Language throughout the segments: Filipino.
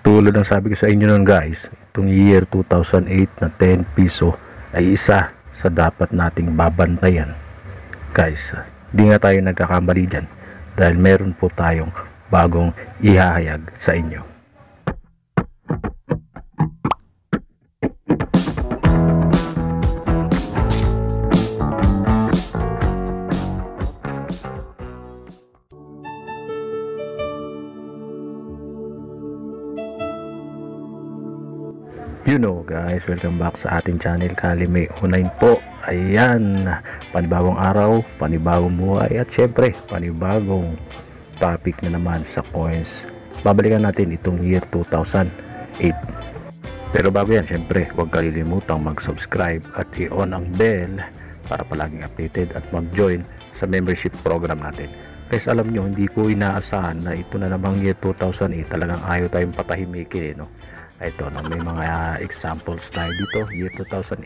Tulad ng sabi ko sa inyo nun guys, itong year 2008 na 10 piso ay isa sa dapat nating babantayan. Guys, di nga tayo nagkakamali dyan dahil meron po tayong bagong ihahayag sa inyo. You know guys, welcome back sa ating channel Kalime Online po. Ayan, panibagong araw, panibagong buhay at syempre panibagong topic na naman sa coins. Babalikan natin itong year 2008. Pero bago yan, syempre huwag kalilimutang mag-subscribe at i-on ang bell para palaging updated at mag-join sa membership program natin. Guys, alam nyo, hindi ko inaasahan na ito na namang year 2008. Talagang ayaw tayong patahimikin no? Ito, no, may mga examples tayo dito, year 2008.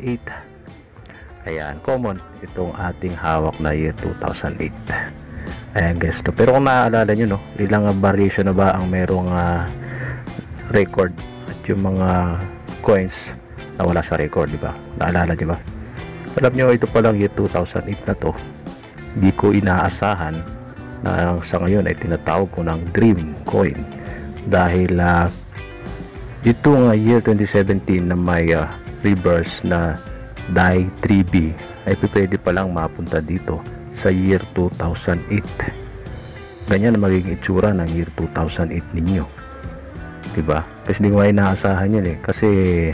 Ayan, common itong ating hawak na year 2008. Ayan guys, no. Pero kung naaalala nyo, no, ilang variation na ba ang merong record at yung mga coins na wala sa record, di ba? Naalala, di ba? Alam nyo, ito palang year 2008 na to, hindi ko inaasahan na sa ngayon ay tinatawag ko ng dream coin dahil itong year 2017 na may reverse na DAI 3B ay pwede palang mapunta dito sa year 2008. Ganyan na magiging itsura ng year 2008 ninyo, diba? Kasi hindi ko inaasahan yun kasi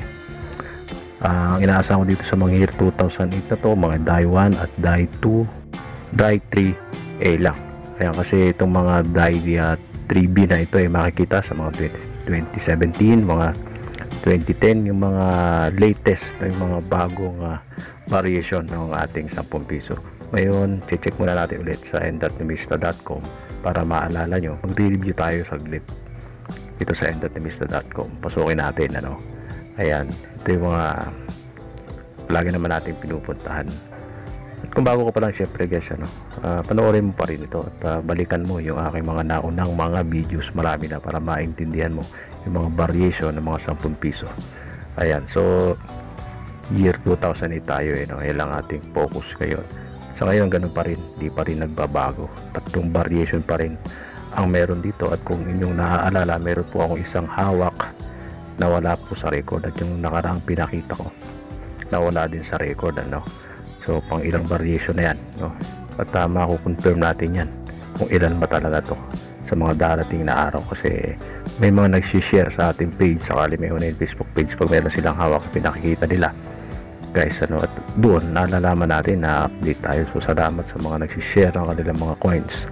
ang inaasahan ko dito sa mga year 2008 na to, mga DAI 1 at DAI 2, DAI 3A lang. Kaya kasi itong mga DAI 3B na ito ay makikita sa mga 2017, mga 2010, yung mga latest, yung mga bagong variation ng ating 10 piso. Ngayon, check muna natin ulit sa n.nimista.com para maalala nyo. Magre-review tayo saglit dito sa n.nimista.com. Pasukin natin, ano. Ayan, ito yung mga lagi naman natin pinupuntahan. At kung bago ko pa lang, syempre guys, panoorin mo pa rin ito at balikan mo yung aking mga naunang mga videos. Marami na para maintindihan mo yung mga variation ng mga 10 piso. Ayan, so year 2008 tayo no? Yan lang ating focus ngayon. Sa ngayon, ganun pa rin, di pa rin nagbabago. Tatlong variation pa rin ang meron dito. At kung inyong naaalala, meron po akong isang hawak na wala po sa record. At yung nakaraang pinakita ko na wala din sa record, ano. So pang ilang variation na yan, no? At makukonfirm natin yan kung ilan ba talaga to sa mga darating na araw, kasi may mga nagsishare sa ating page sa Kalime Online Facebook page pag meron silang hawak pinakikita nila guys, ano. At doon nalalaman natin na update tayo. So salamat sa mga nagsishare ng kanilang mga coins.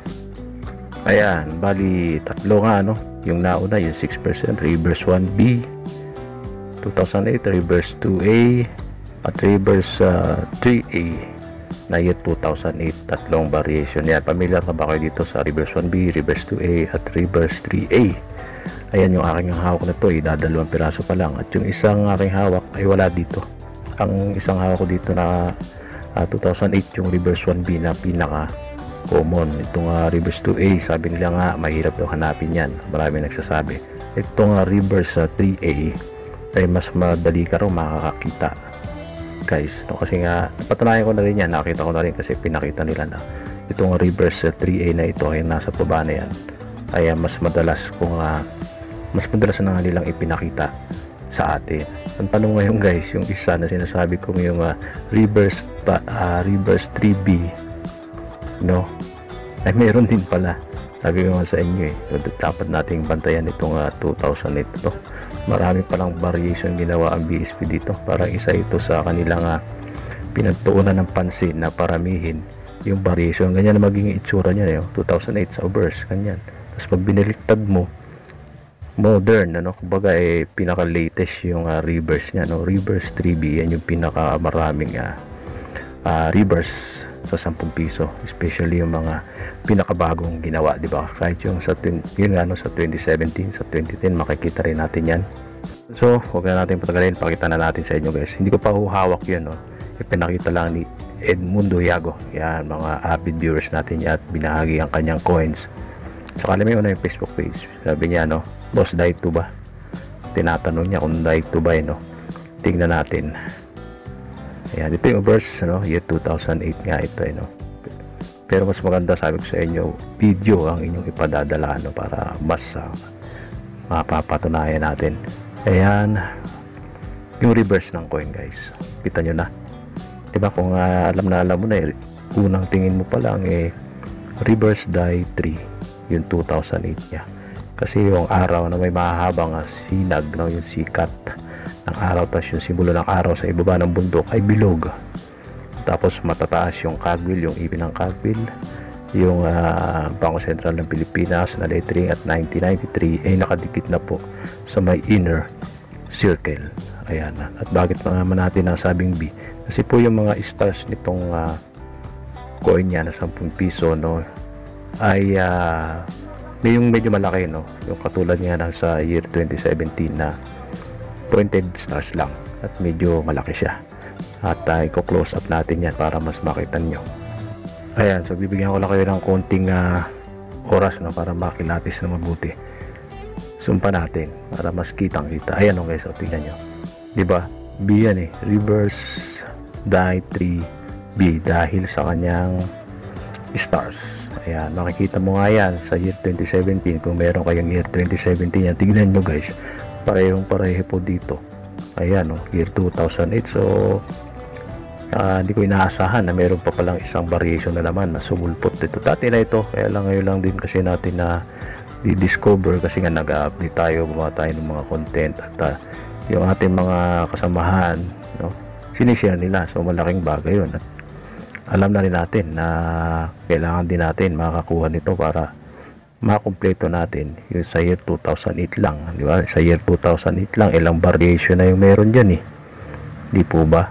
Ayan, bali tatlo nga, no? Yung nauna yung 6%, reverse 1B 2008, reverse 2A at reverse 3A na year 2008. Tatlong variation yan. Familiar ka ba kayo dito sa reverse 1B, reverse 2A at reverse 3A? Ayan yung aking hawak na to, dadalawang piraso pa lang. At yung isang aking hawak ay wala dito. Ang isang hawak ko dito na 2008 yung reverse 1B na pinaka common. Itong reverse 2A, sabi nila nga mahirap daw hanapin yan, marami nagsasabi. Itong reverse 3A ay mas madali ka raw makakakita guys, no? Kasi nga napatunayan ko na rin yan, nakita ko na rin kasi pinakita nila na itong reverse 3A na ito ay nasa baba na yan, ay mas madalas mas madalas na nilang ipinakita sa atin. Ang tanong ngayon guys, yung isa na sinasabi kong yung reverse 3B, no, ay meron din pala. Sabi ko nga sa inyo dapat nating bantayan itong 2008 to. Marami palang variation ginawa ang BSP dito. Parang isa ito sa kanilang pinagtuunan ng pansin na paramihin yung variation. Ganyan na maging itsura niya 2008 sa obverse, ganyan. Tapos pag binaliktad mo, modern, ano, kumbaga pinaka latest yung reverse niya, no? Reverse 3B, yan yung pinaka maraming reverse sa 10 piso, especially yung mga pinakabagong ginawa, di ba? Kahit yung sa sa 2017, sa 2010 makikita rin natin yan. So huwag na natin patagalin, pakita na natin sa inyo guys. Hindi ko pa huhawak yun, no? Ipinakita lang ni Edmundo Yago, yan, mga avid viewers natin yan, at binahagi ang kanyang coins sa Kalime Online Facebook page. Sabi niya, no, Boss DAI 2 ba? tinatanong niya kung like to buy, no? Tingnan natin. Ayan, ito yung verse, no? Year 2008 nga ito, no? Pero mas maganda, sabi ko sa inyo, video ang inyong ipadadala, no? Para mas mapapatunayan natin. Ayan, yung reverse ng coin, guys. Kita nyo na. Diba, kung alam mo na, unang tingin mo pa lang, reverse die 3, yung 2008 niya. Kasi yung araw na may mahahabang sinag, no? Yung sikat ng araw, tapos yung simbolo ng araw sa ibaba ng bundok ay bilog, tapos matataas yung cogwheel, yung ibig ng cogwheel, yung Bangko Sentral ng Pilipinas na lettering at 1993 ay nakadikit na po sa may inner circle. Ayan. At bakit naman natin nasabing B? Kasi po yung mga stars nitong coin niya na 10 piso, no, ay yung medyo malaki, no, yung katulad niya na sa year 2017 na pointed stars lang at medyo malaki siya. At i-close up natin yan para mas makita nyo. Ayan, so bibigyan ko lang kayo ng konting oras, no, para makilatis na mabuti. Sumpa natin para mas kitang kita. Ayan, okay, so tingnan nyo, diba, B yan reverse die 3 B dahil sa kanyang stars. Ayan, makikita mo nga yan sa year 2017. Kung meron kayong year 2017 yan, tignan nyo, guys, pareho po dito. Ayan, no, year 2008. So hindi ko inaasahan na meron pa palang isang variation na naman na sumulpot dito. Dati na ito, kaya lang ngayon lang din kasi natin na di-discover kasi nga nag-update tayo, gumawa tayo ng mga content at yung ating mga kasamahan, no, sinishare nila. So malaking bagay yun at alam na rin natin na kailangan din natin makakuha nito para makumpleto natin yung sa year 2008 lang, di ba? Sa year 2008 lang, ilang variation na yung meron dyan, di po ba?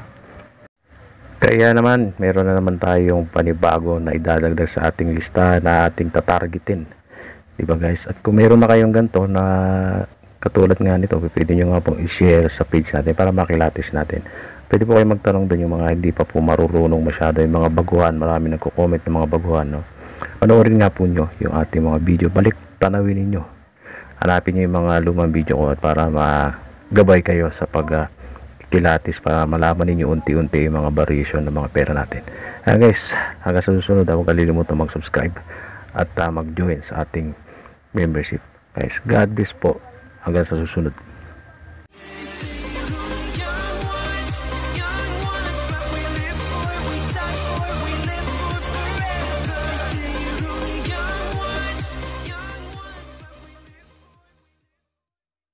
Kaya naman, meron na naman tayong panibago na idadagdag sa ating lista na ating tatargetin, di ba, guys? At kung meron na kayong ganito na katulad nga nito, pwede nyo nga pong i-share sa page natin para makilatis natin. Pwede po kayo magtanong doon yung mga hindi pa po marurunong masyado, yung mga baguhan. Marami nagko-comment ng mga baguhan, no? Panoorin nga po nyo yung ating mga video, balik tanawin ninyo, hanapin nyo yung mga lumang video ko at para magabay kayo sa pagkilatis para malaman ninyo unti-unti yung mga variation ng mga pera natin. Guys, hanggang sa susunod, huwag kalimutan mag-subscribe at mag-join sa ating membership. Guys, God bless po, hanggang sa susunod.